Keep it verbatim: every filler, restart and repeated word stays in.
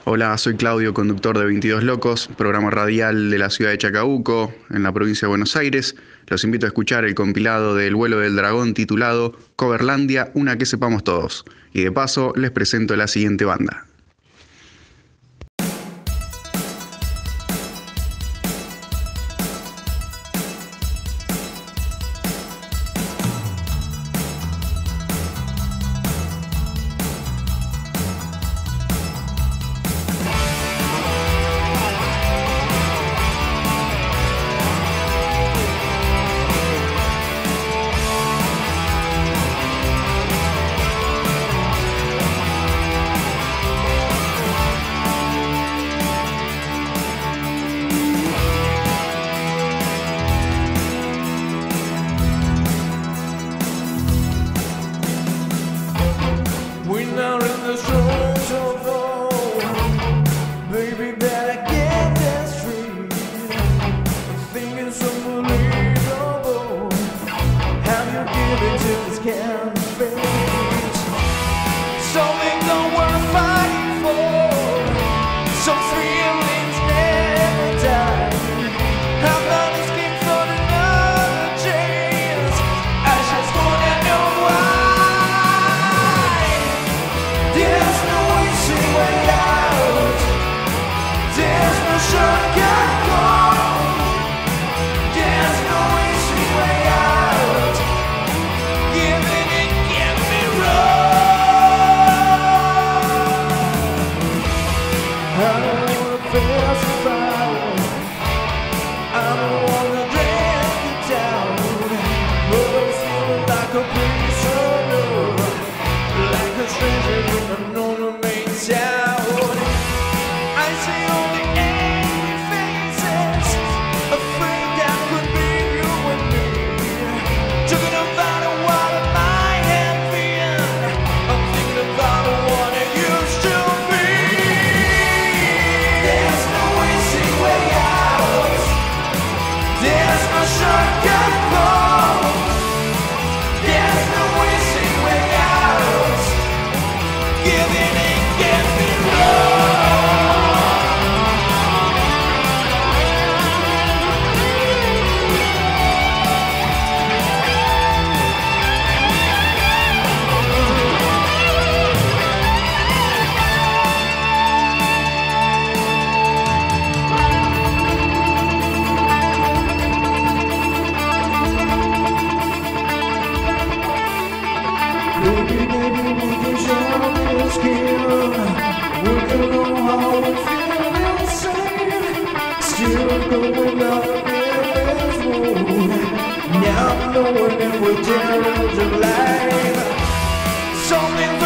Hola, soy Claudio, conductor de veintidós Locos, programa radial de la ciudad de Chacabuco, en la provincia de Buenos Aires. Los invito a escuchar el compilado del vuelo del dragón titulado Coverlandia, una que sepamos todos. Y de paso, les presento la siguiente banda. Now I'm knowing it will change your life. Something